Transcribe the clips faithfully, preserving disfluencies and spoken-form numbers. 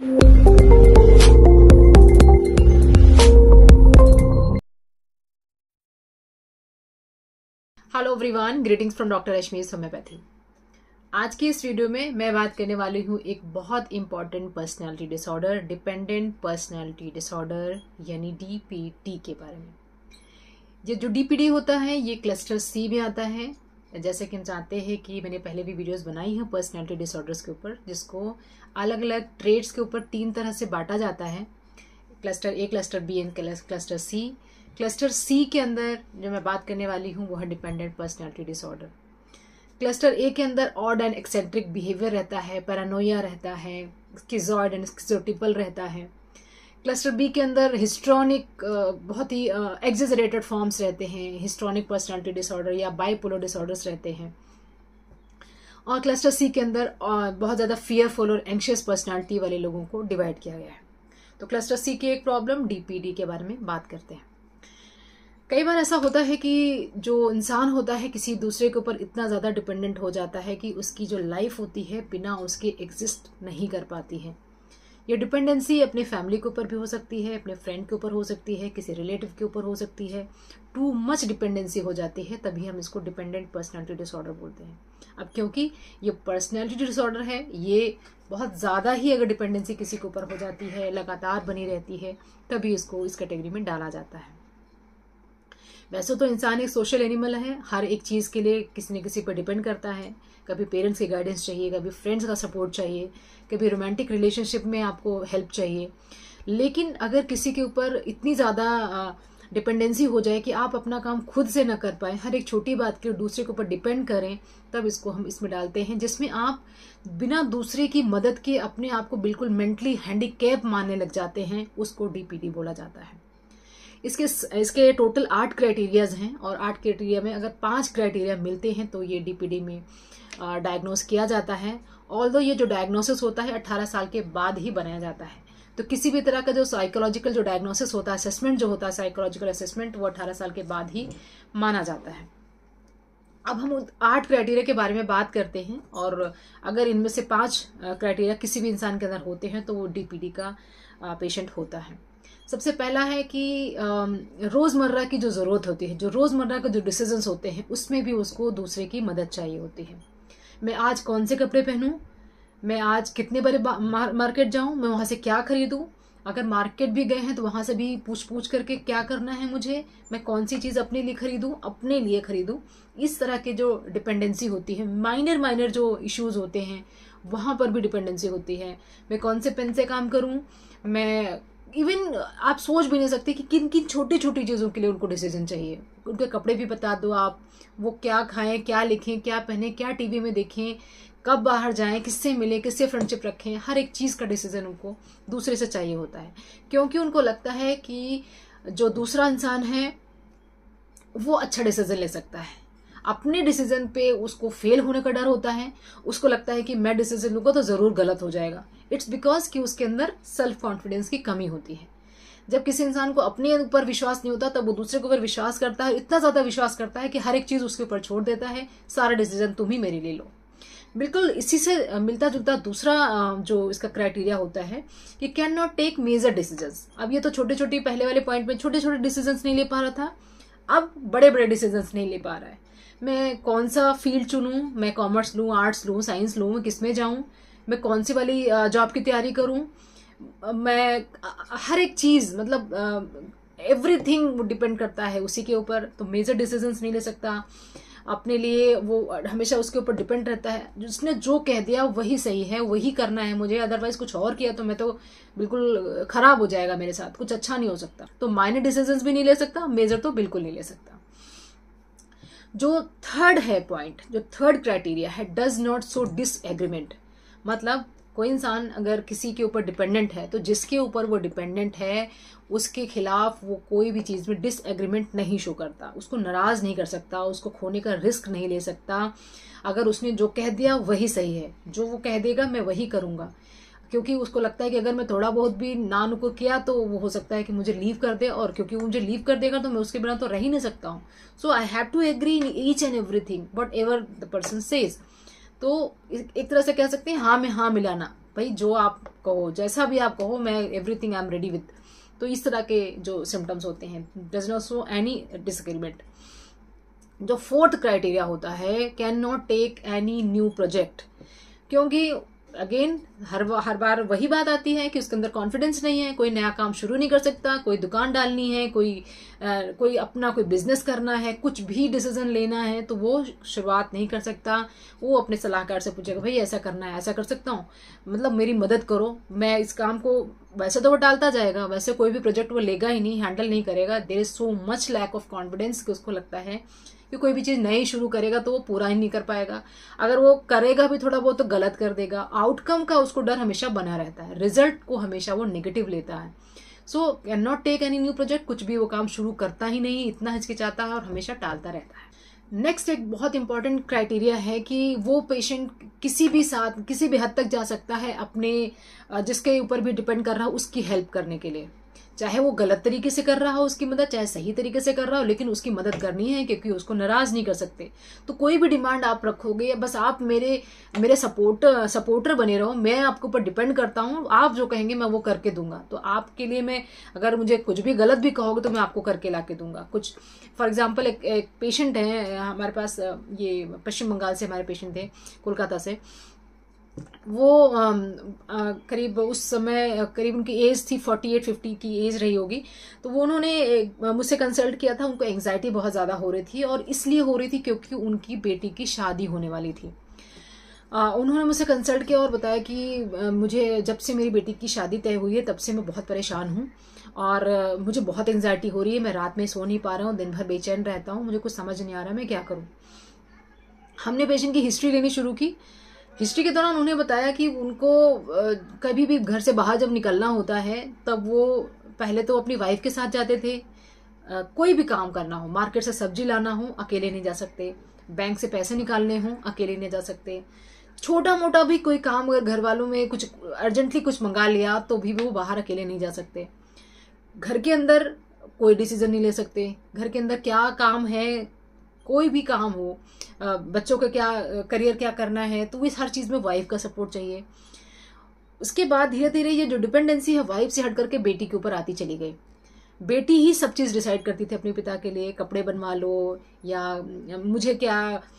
Hello everyone, greetings from doctor Rashmi's homeopathy. आज की इस वीडियो में मैं बात करने वाली हूँ एक बहुत important personality disorder, dependent personality disorder यानी डी पी डी के बारे में। ये जो डी पी डी होता है ये क्लस्टर सी में आता है। जैसे कि हम जानते हैं कि मैंने पहले भी वीडियोस बनाई हैं पर्सनालिटी डिसऑर्डर्स के ऊपर, जिसको अलग अलग ट्रेड्स के ऊपर तीन तरह से बांटा जाता है, cluster A, cluster B and cluster C. Cluster C के अंदर जो मैं बात करने वाली हूँ वो है dependent personality disorder. Cluster A के अंदर ऑड एंड एक्सेंट्रिक बिहेवियर रहता है, पैरानोया रहता है, स्किज़ॉइड एंड स्किज़ोटिपल रहता है। क्लस्टर बी के अंदर हिस्ट्रॉनिक बहुत ही एक्सेजरेटेड फॉर्म्स रहते हैं, हिस्ट्रॉनिक पर्सनालिटी डिसऑर्डर या बाइपोलर डिसऑर्डर्स रहते हैं। और क्लस्टर सी के अंदर बहुत ज़्यादा फियरफुल और एंशियस पर्सनालिटी वाले लोगों को डिवाइड किया गया है। तो क्लस्टर सी की एक प्रॉब्लम डी पी डी के बारे में बात करते हैं। कई बार ऐसा होता है कि जो इंसान होता है किसी दूसरे के ऊपर इतना ज़्यादा डिपेंडेंट हो जाता है कि उसकी जो लाइफ होती है बिना उसके एग्जिस्ट नहीं कर पाती है। ये डिपेंडेंसी अपने फैमिली के ऊपर भी हो सकती है, अपने फ्रेंड के ऊपर हो सकती है, किसी रिलेटिव के ऊपर हो सकती है। टू मच डिपेंडेंसी हो जाती है, तभी हम इसको डिपेंडेंट पर्सनालिटी डिसऑर्डर बोलते हैं। अब क्योंकि ये पर्सनालिटी डिसऑर्डर है, ये बहुत ज़्यादा ही अगर डिपेंडेंसी किसी के ऊपर हो जाती है, लगातार बनी रहती है, तभी इसको इस कैटेगरी में डाला जाता है। वैसे तो इंसान एक सोशल एनिमल है, हर एक चीज़ के लिए किसी न किसी पर डिपेंड करता है। कभी पेरेंट्स की गाइडेंस चाहिए, कभी फ्रेंड्स का सपोर्ट चाहिए, कभी रोमांटिक रिलेशनशिप में आपको हेल्प चाहिए। लेकिन अगर किसी के ऊपर इतनी ज़्यादा डिपेंडेंसी हो जाए कि आप अपना काम खुद से न कर पाए, हर एक छोटी बात के दूसरे के ऊपर डिपेंड करें, तब इसको हम इसमें डालते हैं, जिसमें आप बिना दूसरे की मदद के अपने आप को बिल्कुल मेंटली हैंडीकैप मानने लग जाते हैं, उसको डी पी डी बोला जाता है। इसके इसके टोटल आठ क्राइटेरियाज हैं और आठ क्राइटेरिया में अगर पांच क्राइटेरिया मिलते हैं तो ये डी पी डी में डायग्नोस किया जाता है। ऑल्दो ये जो डायग्नोसिस होता है अठारह साल के बाद ही बनाया जाता है। तो किसी भी तरह का जो साइकोलॉजिकल जो डायग्नोसिस होता है, असेसमेंट जो होता है, साइकोलॉजिकल असेसमेंट, वो अठारह साल के बाद ही माना जाता है। अब हम आठ क्राइटेरिया के बारे में बात करते हैं और अगर इनमें से पांच क्राइटेरिया किसी भी इंसान के अंदर होते हैं तो वो डी पी डी का पेशेंट होता है। सबसे पहला है कि रोज़मर्रा की जो ज़रूरत होती है, जो रोज़मर्रा के जो डिसीजंस होते हैं, उसमें भी उसको दूसरे की मदद चाहिए होती है। मैं आज कौन से कपड़े पहनूं, मैं आज कितने बड़े मार्केट जाऊं, मैं वहां से क्या खरीदूं, अगर मार्केट भी गए हैं तो वहां से भी पूछ पूछ करके क्या करना है मुझे, मैं कौन सी चीज़ अपने लिए खरीदूं, अपने लिए खरीदूं। इस तरह के जो डिपेंडेंसी होती है, माइनर माइनर जो इश्यूज होते हैं वहां पर भी डिपेंडेंसी होती है। मैं कौन से पेन से काम करूं, मैं इवन आप सोच भी नहीं सकते कि किन किन छोटी छोटी चीज़ों के लिए उनको डिसीजन चाहिए। उनके कपड़े भी बता दो आप, वो क्या खाएं, क्या लिखें, क्या पहने, क्या टीवी में देखें, कब बाहर जाएं, किससे मिलें, किससे फ्रेंडशिप रखें, हर एक चीज़ का डिसीजन उनको दूसरे से चाहिए होता है। क्योंकि उनको लगता है कि जो दूसरा इंसान है वो अच्छा डिसीजन ले सकता है। अपने डिसीजन पे उसको फेल होने का डर होता है, उसको लगता है कि मैं डिसीजन लूंगा तो ज़रूर गलत हो जाएगा। इट्स बिकॉज कि उसके अंदर सेल्फ कॉन्फिडेंस की कमी होती है। जब किसी इंसान को अपने ऊपर विश्वास नहीं होता तब वो दूसरे के ऊपर विश्वास करता है, इतना ज़्यादा विश्वास करता है कि हर एक चीज़ उसके ऊपर छोड़ देता है, सारा डिसीजन तुम ही मेरे ले लो। बिल्कुल इसी से मिलता जुलता दूसरा जो इसका क्राइटेरिया होता है कि can not take major decisions. अब ये तो छोटे छोटे पहले वाले पॉइंट में छोटे छोटे डिसीजंस नहीं ले पा रहा था, अब बड़े बड़े डिसीजंस नहीं ले पा रहा है। मैं कौन सा फील्ड चुनूं, मैं कॉमर्स लूं, आर्ट्स लूं, साइंस लूं, किस में जाऊं, मैं कौन सी वाली जॉब की तैयारी करूं, मैं हर एक चीज़ मतलब एवरीथिंग डिपेंड करता है उसी के ऊपर। तो मेजर डिसीजंस नहीं ले सकता अपने लिए, वो हमेशा उसके ऊपर डिपेंड रहता है। जिसने जो कह दिया वही सही है, वही करना है मुझे, अदरवाइज कुछ और किया तो मैं तो बिल्कुल खराब हो जाएगा, मेरे साथ कुछ अच्छा नहीं हो सकता। तो माइनर डिसीजंस भी नहीं ले सकता, मेजर तो बिल्कुल नहीं ले सकता। जो थर्ड है पॉइंट, जो थर्ड क्राइटेरिया है, डज नॉट शो डिसएग्रीमेंट। मतलब कोई इंसान अगर किसी के ऊपर डिपेंडेंट है तो जिसके ऊपर वो डिपेंडेंट है उसके खिलाफ वो कोई भी चीज़ में डिसएग्रीमेंट नहीं शो करता, उसको नाराज़ नहीं कर सकता, उसको खोने का रिस्क नहीं ले सकता। अगर उसने जो कह दिया वही सही है, जो वो कह देगा मैं वही करूँगा, क्योंकि उसको लगता है कि अगर मैं थोड़ा बहुत भी ना नुकुर किया तो वो हो सकता है कि मुझे लीव कर दे, और क्योंकि वो मुझे लीव कर देगा तो मैं उसके बिना तो रह ही नहीं सकता हूँ। So I have to agree in each and everything whatever the person says. तो एक तरह से कह सकते हैं हाँ में हाँ मिलाना, भाई जो आप कहो, जैसा भी आप कहो, मैं everything I am ready with. तो इस तरह के जो सिम्टम्स होते हैं, does not show any disagreement. जो फोर्थ क्राइटेरिया होता है, can not take any new project, क्योंकि अगेन हर हर बार वही बात आती है कि उसके अंदर कॉन्फिडेंस नहीं है, कोई नया काम शुरू नहीं कर सकता, कोई दुकान डालनी है, कोई आ, कोई अपना कोई बिजनेस करना है, कुछ भी डिसीजन लेना है तो वो शुरुआत नहीं कर सकता। वो अपने सलाहकार से पूछेगा, भाई ऐसा करना है, ऐसा कर सकता हूँ, मतलब मेरी मदद करो, मैं इस काम को, वैसे तो वो टालता जाएगा, वैसे कोई भी प्रोजेक्ट वो लेगा ही नहीं, हैंडल नहीं करेगा। There is so much lack of confidence कि उसको लगता है कि कोई भी चीज नई शुरू करेगा तो वो पूरा ही नहीं कर पाएगा, अगर वो करेगा भी थोड़ा बहुत तो गलत कर देगा। आउटकम का उसको डर हमेशा बना रहता है, रिजल्ट को हमेशा वो नेगेटिव लेता है। So can not take any new project, कुछ भी वो काम शुरू करता ही नहीं, इतना हिचकिचाता है और हमेशा टालता रहता है। नेक्स्ट एक बहुत इंपॉर्टेंट क्राइटेरिया है कि वो पेशेंट किसी भी साथ किसी भी हद तक जा सकता है अपने जिसके ऊपर भी डिपेंड कर रहा हो उसकी हेल्प करने के लिए, चाहे वो गलत तरीके से कर रहा हो उसकी मदद, चाहे सही तरीके से कर रहा हो, लेकिन उसकी मदद करनी है क्योंकि उसको नाराज नहीं कर सकते। तो कोई भी डिमांड आप रखोगे या बस आप मेरे मेरे सपोर्ट सपोर्टर बने रहो, मैं आपके ऊपर डिपेंड करता हूँ, आप जो कहेंगे मैं वो करके दूंगा। तो आपके लिए मैं, अगर मुझे कुछ भी गलत भी कहोगे तो मैं आपको करके ला के दूंगा। कुछ फॉर एग्जाम्पल एक, एक पेशेंट है हमारे पास, ये पश्चिम बंगाल से हमारे पेशेंट थे, कोलकाता से। वो आ, आ, करीब उस समय करीब उनकी एज थी अड़तालीस पचास की एज रही होगी। तो वो उन्होंने मुझसे कंसल्ट किया था, उनको एंग्जाइटी बहुत ज़्यादा हो रही थी और इसलिए हो रही थी क्योंकि उनकी बेटी की शादी होने वाली थी। आ, उन्होंने मुझसे कंसल्ट किया और बताया कि आ, मुझे जब से मेरी बेटी की शादी तय हुई है तब से मैं बहुत परेशान हूँ और आ, मुझे बहुत एंग्जाइटी हो रही है, मैं रात में सो नहीं पा रहा हूँ, दिन भर बेचैन रहता हूँ, मुझे कुछ समझ नहीं आ रहा मैं क्या करूँ। हमने पेशेंट की हिस्ट्री लेनी शुरू की। हिस्ट्री के दौरान उन्हें बताया कि उनको कभी भी घर से बाहर जब निकलना होता है तब वो पहले तो अपनी वाइफ के साथ जाते थे, कोई भी काम करना हो, मार्केट से सब्जी लाना हो अकेले नहीं जा सकते, बैंक से पैसे निकालने हो अकेले नहीं जा सकते, छोटा मोटा भी कोई काम अगर घर वालों में कुछ अर्जेंटली कुछ मंगा लिया तो भी वो बाहर अकेले नहीं जा सकते, घर के अंदर कोई डिसीजन नहीं ले सकते, घर के अंदर क्या काम है, कोई भी काम हो, बच्चों का क्या करियर क्या करना है, तो इस हर चीज में वाइफ का सपोर्ट चाहिए। उसके बाद धीरे धीरे ये जो डिपेंडेंसी है वाइफ से हट करके बेटी के ऊपर आती चली गई। बेटी ही सब चीज डिसाइड करती थी अपने पिता के लिए, कपड़े बनवा लो या मुझे क्या,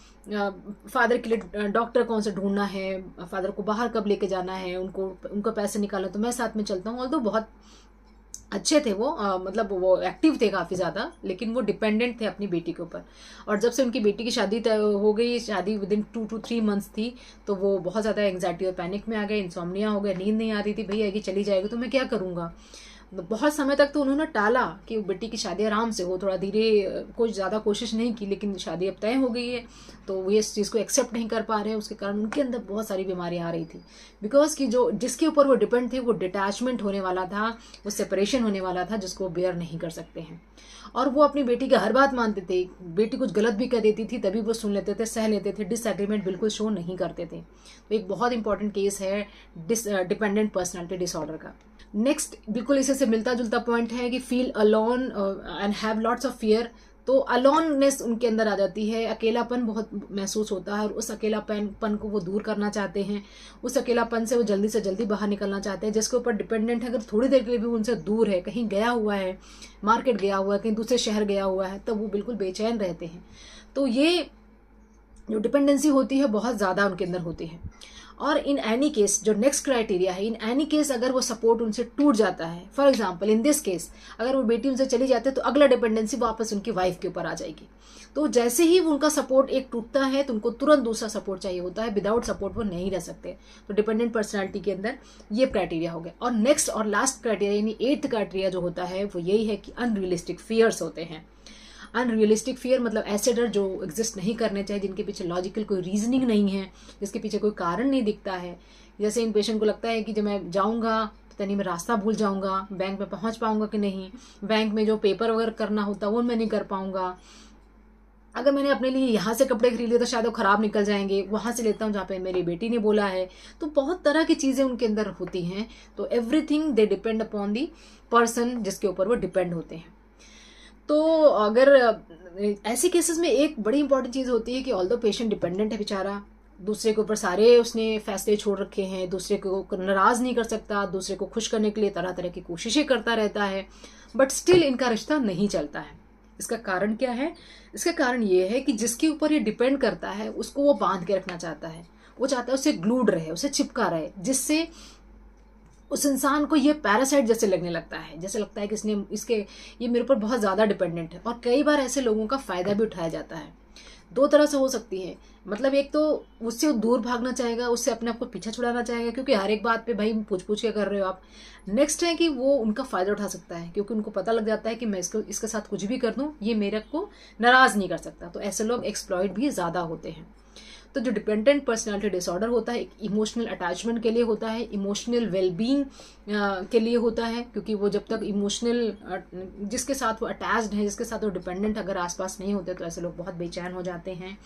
फादर के लिए डॉक्टर कौन सा ढूंढना है, फादर को बाहर कब लेके जाना है, उनको उनको पैसे निकालना तो मैं साथ में चलता हूँ। ऑल्दो बहुत अच्छे थे वो, आ, मतलब वो एक्टिव थे काफ़ी ज़्यादा, लेकिन वो डिपेंडेंट थे अपनी बेटी के ऊपर। और जब से उनकी बेटी की शादी तय हो गई, शादी within two two three months थी, तो वो बहुत ज़्यादा एंग्जाइटी और पैनिक में आ गए, इंसोम्निया हो गया, नींद नहीं आ रही थी, भैया ये चली जाएगी तो मैं क्या करूँगा। बहुत समय तक तो उन्होंने टाला कि बेटी की शादी आराम से हो, थोड़ा धीरे, कुछ ज़्यादा कोशिश नहीं की, लेकिन शादी अब तय हो गई है तो वो इस चीज़ को एक्सेप्ट नहीं कर पा रहे हैं। उसके कारण उनके अंदर बहुत सारी बीमारियां आ रही थी, बिकॉज कि जो जिसके ऊपर वो डिपेंड थे वो डिटैचमेंट होने वाला था, वो सेपरेशन होने वाला था, जिसको बेयर नहीं कर सकते हैं। और वो अपनी बेटी की हर बात मानते थे, बेटी कुछ गलत भी कर देती थी तभी वो सुन लेते थे, सह लेते थे, डिसएग्रीमेंट बिल्कुल शो नहीं करते थे। तो एक बहुत इंपॉर्टेंट केस है डिस डिपेंडेंट पर्सनैलिटी डिसऑर्डर का। नेक्स्ट बिल्कुल इसी से मिलता जुलता पॉइंट है कि feel alone and have lots of fear. तो अलोननेस उनके अंदर आ जाती है, अकेलापन बहुत महसूस होता है और उस अकेलापन पन को वो दूर करना चाहते हैं, उस अकेलापन से वो जल्दी से जल्दी बाहर निकलना चाहते हैं। जिसके ऊपर डिपेंडेंट है, अगर थोड़ी देर के लिए भी उनसे दूर है, कहीं गया हुआ है, मार्केट गया हुआ है, कहीं दूसरे शहर गया हुआ है, तब वो बिल्कुल बेचैन रहते हैं। तो ये जो डिपेंडेंसी होती है बहुत ज़्यादा उनके अंदर होती है। और इन एनी केस जो नेक्स्ट क्राइटेरिया है, इन एनी केस अगर वो सपोर्ट उनसे टूट जाता है, for example in this case अगर वो बेटी उनसे चली जाती है तो अगला डिपेंडेंसी वापस उनकी वाइफ के ऊपर आ जाएगी। तो जैसे ही उनका सपोर्ट एक टूटता है तो उनको तुरंत दूसरा सपोर्ट चाहिए होता है, विदाउट सपोर्ट वो नहीं रह सकते। तो डिपेंडेंट पर्सनैलिटी के अंदर ये क्राइटेरिया हो गया। और नेक्स्ट और लास्ट क्राइटेरिया यानी एट्थ क्राइटेरिया जो होता है वो यही है कि अनरियलिस्टिक फियर्स होते हैं। अनरियलिस्टिक फियर मतलब ऐसे डर जो एग्जिस्ट नहीं करने चाहिए, जिनके पीछे लॉजिकल कोई रीजनिंग नहीं है, जिसके पीछे कोई कारण नहीं दिखता है। जैसे इन पेशेंट को लगता है कि जब मैं जाऊंगा पता नहीं मैं रास्ता भूल जाऊंगा, बैंक में पहुंच पाऊंगा कि नहीं, बैंक में जो पेपर वगैरह करना होता है वो मैं नहीं कर पाऊंगा, अगर मैंने अपने लिए यहाँ से कपड़े खरीद लिए तो शायद वो खराब निकल जाएंगे, वहां से लेता हूँ जहाँ पे मेरी बेटी ने बोला है। तो बहुत तरह की चीजें उनके अंदर होती हैं। तो everything they depend upon the person जिसके ऊपर वो डिपेंड होते हैं। तो अगर ऐसे केसेस में एक बड़ी इंपॉर्टेंट चीज होती है कि ऑल्दो पेशेंट डिपेंडेंट है बेचारा, दूसरे के ऊपर सारे उसने फैसले छोड़ रखे हैं, दूसरे को नाराज नहीं कर सकता, दूसरे को खुश करने के लिए तरह तरह की कोशिशें करता रहता है, बट स्टिल इनका रिश्ता नहीं चलता है। इसका कारण क्या है? इसका कारण ये है कि जिसके ऊपर ये डिपेंड करता है उसको वो बांध के रखना चाहता है, वो चाहता है उसे ग्लूड रहे, उसे चिपका रहे, जिससे उस इंसान को ये पैरासाइट जैसे लगने लगता है, जैसे लगता है कि इसने इसके ये मेरे ऊपर बहुत ज़्यादा डिपेंडेंट है। और कई बार ऐसे लोगों का फ़ायदा भी उठाया जाता है। दो तरह से हो सकती है, मतलब एक तो उससे दूर भागना चाहेगा, उससे अपने आप को पीछा छुड़ाना चाहेगा क्योंकि हर एक बात पे भाई पूछ पूछ के कर रहे हो आप। नेक्स्ट है कि वो उनका फ़ायदा उठा सकता है क्योंकि उनको पता लग जाता है कि मैं इसको इसके साथ कुछ भी कर दूँ, ये मेरे को नाराज़ नहीं कर सकता। तो ऐसे लोग एक्सप्लॉइट भी ज़्यादा होते हैं। तो जो डिपेंडेंट पर्सनालिटी डिसऑर्डर होता है, एक इमोशनल अटैचमेंट के लिए होता है, इमोशनल वेलबींग के लिए होता है, क्योंकि वो जब तक इमोशनल जिसके साथ वो अटैच्ड है, जिसके साथ वो डिपेंडेंट अगर आसपास नहीं होते तो ऐसे लोग बहुत बेचैन हो जाते हैं।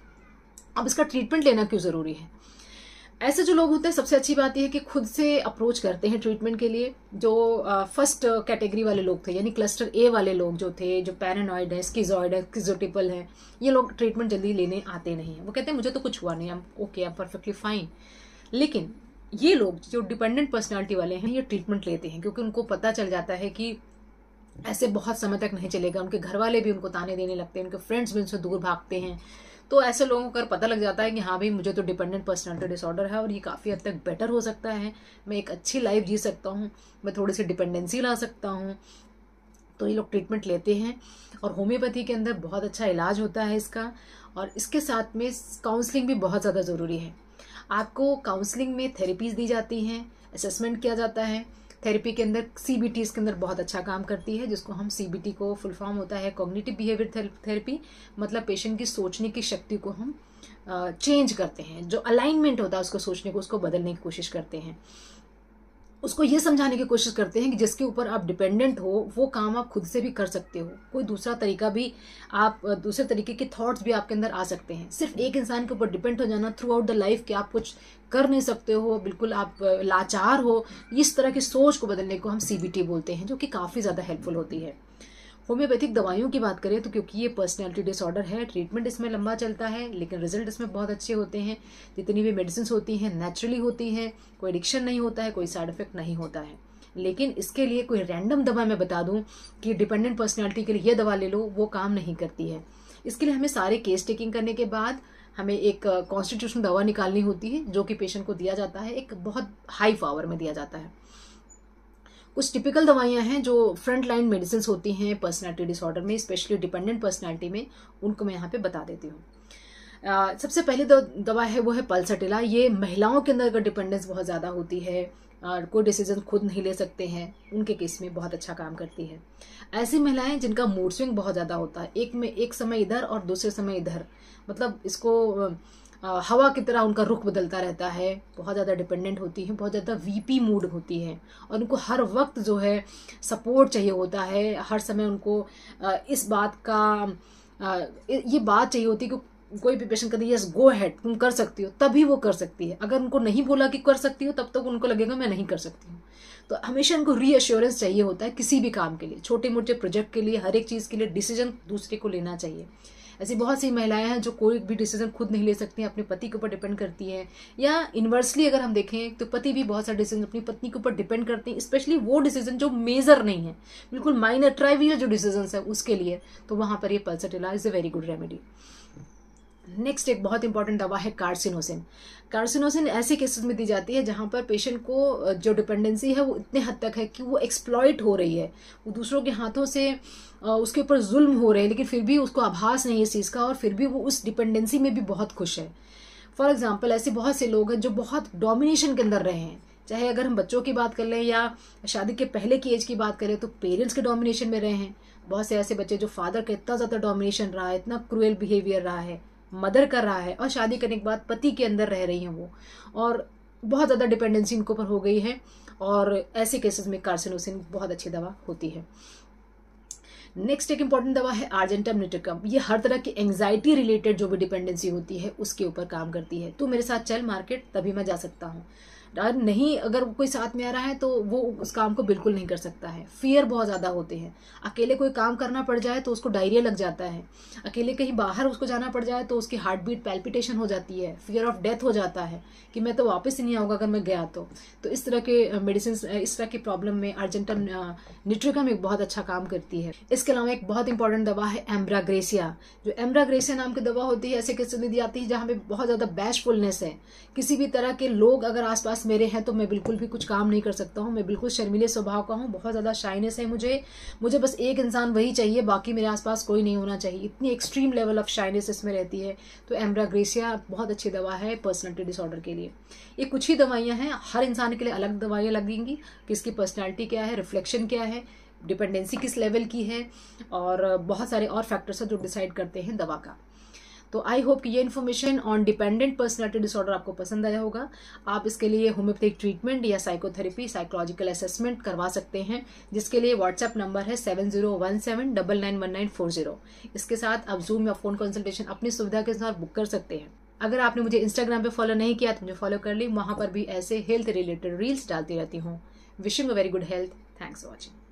अब इसका ट्रीटमेंट लेना क्यों ज़रूरी है? ऐसे जो लोग होते हैं, सबसे अच्छी बात यह है कि खुद से अप्रोच करते हैं ट्रीटमेंट के लिए। जो फर्स्ट कैटेगरी वाले लोग थे, यानी क्लस्टर ए वाले लोग जो थे, जो पैरानॉइड है, स्किजॉइड है, स्किजोटिपल है, ये लोग ट्रीटमेंट जल्दी लेने आते नहीं हैं। वो कहते हैं मुझे तो कुछ हुआ नहीं, I am okay, I am perfectly fine. लेकिन ये लोग जो डिपेंडेंट पर्सनालिटी वाले हैं, ये ट्रीटमेंट लेते हैं क्योंकि उनको पता चल जाता है कि ऐसे बहुत समय तक नहीं चलेगा। उनके घर वाले भी उनको ताने देने लगते हैं, उनके फ्रेंड्स भी उनसे दूर भागते हैं। तो ऐसे लोगों को पता लग जाता है कि हाँ भाई, मुझे तो डिपेंडेंट पर्सनालिटी डिसऑर्डर है और ये काफ़ी हद तक बेटर हो सकता है, मैं एक अच्छी लाइफ जी सकता हूँ, मैं थोड़ी सी डिपेंडेंसी ला सकता हूँ। तो ये लोग ट्रीटमेंट लेते हैं और होम्योपैथी के अंदर बहुत अच्छा इलाज होता है इसका। और इसके साथ में काउंसलिंग भी बहुत ज़्यादा ज़रूरी है। आपको काउंसलिंग में थेरेपीज़ दी जाती हैं, असेसमेंट किया जाता है। थेरेपी के अंदर सीबीटी इसके अंदर बहुत अच्छा काम करती है, जिसको हम सीबीटी को फुल फॉर्म होता है कॉग्निटिव बिहेवियर थेरेपी। मतलब पेशेंट की सोचने की शक्ति को हम चेंज करते हैं, जो अलाइनमेंट होता है उसको सोचने को, उसको बदलने की कोशिश करते हैं। उसको ये समझाने की कोशिश करते हैं कि जिसके ऊपर आप डिपेंडेंट हो वो काम आप खुद से भी कर सकते हो। कोई दूसरा तरीका भी, आप दूसरे तरीके के थॉट्स भी आपके अंदर आ सकते हैं। सिर्फ एक इंसान के ऊपर डिपेंड हो जाना थ्रू आउट द लाइफ कि आप कुछ कर नहीं सकते हो, बिल्कुल आप लाचार हो, इस तरह की सोच को बदलने को हम सीबीटी बोलते हैं, जो कि काफ़ी ज़्यादा हेल्पफुल होती है। होम्योपैथिक दवाइयों की बात करें तो क्योंकि ये पर्सनैलिटी डिसऑर्डर है, ट्रीटमेंट इसमें लंबा चलता है लेकिन रिजल्ट इसमें बहुत अच्छे होते हैं। जितनी भी मेडिसिन होती हैं नेचुरली होती हैं, कोई एडिक्शन नहीं होता है, कोई साइड इफेक्ट नहीं होता है। लेकिन इसके लिए कोई रैंडम दवा मैं बता दूं कि डिपेंडेंट पर्सनैलिटी के लिए ये दवा ले लो, वो काम नहीं करती है। इसके लिए हमें सारे केस टेकिंग करने के बाद हमें एक कॉन्स्टिट्यूशन दवा निकालनी होती है, जो कि पेशेंट को दिया जाता है, एक बहुत हाई पावर में दिया जाता है। कुछ टिपिकल दवाइयां हैं जो फ्रंट लाइन मेडिसिन होती हैं पर्सनालिटी डिसऑर्डर में, स्पेशली डिपेंडेंट पर्सनालिटी में, उनको मैं यहाँ पे बता देती हूँ। सबसे पहली दवा है वो है पल्सटिला। ये महिलाओं के अंदर अगर डिपेंडेंस बहुत ज़्यादा होती है और कोई डिसीजन खुद नहीं ले सकते हैं, उनके केस में बहुत अच्छा काम करती है। ऐसी महिलाएं जिनका मूड स्विंग बहुत ज़्यादा होता है, एक में एक समय इधर और दूसरे समय इधर, मतलब इसको आ, हवा की तरह उनका रुख बदलता रहता है, बहुत ज़्यादा डिपेंडेंट होती है, बहुत ज़्यादा वीपी मूड होती है और उनको हर वक्त जो है सपोर्ट चाहिए होता है। हर समय उनको आ, इस बात का आ, ये बात चाहिए होती है कि कोई भी पेशेंट कहती है यस गो हेड, तुम कर सकती हो, तभी वो कर सकती है। अगर उनको नहीं बोला कि कर सकती हो तब तक तो उनको लगेगा मैं नहीं कर सकती हूँ। तो हमेशा उनको रीअश्योरेंस चाहिए होता है किसी भी काम के लिए, छोटे मोटे प्रोजेक्ट के लिए, हर एक चीज़ के लिए डिसीजन दूसरे को लेना चाहिए। ऐसी बहुत सी महिलाएं हैं जो कोई भी डिसीजन खुद नहीं ले सकती हैं, अपने पति के ऊपर डिपेंड करती हैं, या इन्वर्सली अगर हम देखें तो पति भी बहुत सारे डिसीजन अपनी पत्नी के ऊपर डिपेंड करते हैं, स्पेशली वो डिसीजन जो मेजर नहीं है, बिल्कुल माइनर ट्राइवियल जो डिसीजन है उसके लिए। तो वहाँ पर ये pulsatilla is a very good remedy. Next एक बहुत इंपॉर्टेंट दवा है कार्सिनोसिन। कार्सिनोसिन ऐसे केसेस में दी जाती है जहां पर पेशेंट को जो डिपेंडेंसी है वो इतने हद तक है कि वो एक्सप्लॉइट हो रही है, वो दूसरों के हाथों से उसके ऊपर जुल्म हो रहे हैं, लेकिन फिर भी उसको आभास नहीं है इस चीज़ का और फिर भी वो उस डिपेंडेंसी में भी बहुत खुश है। फॉर एग्जाम्पल ऐसे बहुत से लोग हैं जो बहुत डोमिनेशन के अंदर रहे हैं, चाहे अगर हम बच्चों की बात कर लें या शादी के पहले की एज की बात करें तो पेरेंट्स के डोमिनेशन में रहे हैं। बहुत से ऐसे बच्चे जो फादर का इतना ज़्यादा डोमिनेशन रहा है, इतना क्रूएल बिहेवियर रहा है, मदर कर रहा है, और शादी करने के बाद पति के अंदर रह रही हैं वो, और बहुत ज़्यादा डिपेंडेंसी इनके ऊपर हो गई है। और ऐसे केसेस में कार्सिनोसिन बहुत अच्छी दवा होती है। नेक्स्ट एक इंपॉर्टेंट दवा है आर्जेंटम निटिकम। ये हर तरह की एंजाइटी रिलेटेड जो भी डिपेंडेंसी होती है उसके ऊपर काम करती है। तू मेरे साथ चल मार्केट तभी मैं जा सकता हूँ, नहीं, अगर कोई साथ में आ रहा है तो वो उस काम को बिल्कुल नहीं कर सकता है। फियर बहुत ज़्यादा होते हैं। अकेले कोई काम करना पड़ जाए तो उसको डायरिया लग जाता है। अकेले कहीं बाहर उसको जाना पड़ जाए तो उसकी हार्ट बीट पैल्पिटेशन हो जाती है, फियर ऑफ डेथ हो जाता है कि मैं तो वापस ही नहीं आऊँगा अगर मैं गया तो। तो इस तरह के मेडिसिन, इस तरह की प्रॉब्लम में अर्जेंटा निट्रिकम एक बहुत अच्छा काम करती है। इसके अलावा एक बहुत इंपॉर्टेंट दवा है एम्ब्राग्रेसिया। जो एम्ब्राग्रेसिया नाम की दवा होती है, ऐसे किस्म में दी जाती है जहाँ पे बहुत ज़्यादा बैशफुलनेस है। किसी भी तरह के लोग अगर आसपास मेरे हैं तो मैं बिल्कुल भी कुछ काम नहीं कर सकता हूँ। मैं बिल्कुल शर्मीले स्वभाव का हूँ, बहुत ज़्यादा शाइनेस है मुझे मुझे बस एक इंसान वही चाहिए, बाकी मेरे आसपास कोई नहीं होना चाहिए। इतनी एक्सट्रीम लेवल ऑफ शाइनेस इसमें रहती है। तो एम्ब्राग्रेसिया बहुत अच्छी दवा है पर्सनैलिटी डिसऑर्डर के लिए। ये कुछ ही दवाइयाँ हैं, हर इंसान के लिए अलग दवाइयाँ लगेंगी कि इसकी पर्सनैलिटी क्या है, रिफ्लेक्शन क्या है, डिपेंडेंसी किस लेवल की है, और बहुत सारे और फैक्टर्स हैं जो डिसाइड करते हैं दवा का। तो आई होप कि ये information on dependent personality disorder आपको पसंद आया होगा। आप इसके लिए होम्योपैथिक ट्रीटमेंट या साइकोथेरेपी, साइकोलॉजिकल असेसमेंट करवा सकते हैं, जिसके लिए व्हाट्सएप नंबर है seven zero one seven double nine one nine four zero. इसके साथ आप जूम या फोन कंसल्टेशन अपनी सुविधा के अनुसार बुक कर सकते हैं। अगर आपने मुझे इंस्टाग्राम पे फॉलो नहीं किया तो मुझे फॉलो कर ली, वहाँ पर भी ऐसे हेल्थ रिलेटेड रील्स डालती रहती हूँ। Wishing a very good health. Thanks for watching.